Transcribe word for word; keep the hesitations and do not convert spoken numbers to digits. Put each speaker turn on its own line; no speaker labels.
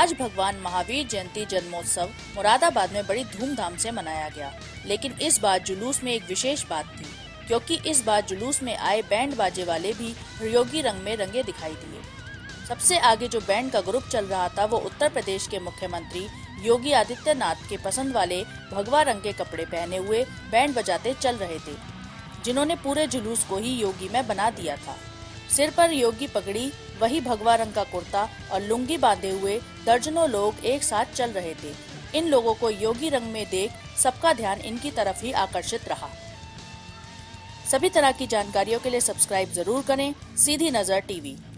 आज भगवान महावीर जयंती जन्मोत्सव मुरादाबाद में बड़ी धूमधाम से मनाया गया, लेकिन इस बार जुलूस में एक विशेष बात थी, क्योंकि इस बार जुलूस में आए बैंड बाजे वाले भी योगी रंग में रंगे दिखाई दिए। सबसे आगे जो बैंड का ग्रुप चल रहा था वो उत्तर प्रदेश के मुख्यमंत्री योगी आदित्यनाथ के पसंद वाले भगवा रंग के कपड़े पहने हुए बैंड बजाते चल रहे थे, जिन्होंने पूरे जुलूस को ही योगी में बना दिया था। सिर पर योगी पगड़ी, वही भगवा रंग का कुर्ता और लुंगी बांधे हुए दर्जनों लोग एक साथ चल रहे थे। इन लोगों को योगी रंग में देख सबका ध्यान इनकी तरफ ही आकर्षित रहा। सभी तरह की जानकारियों के लिए सब्सक्राइब जरूर करें सीधी नजर टीवी।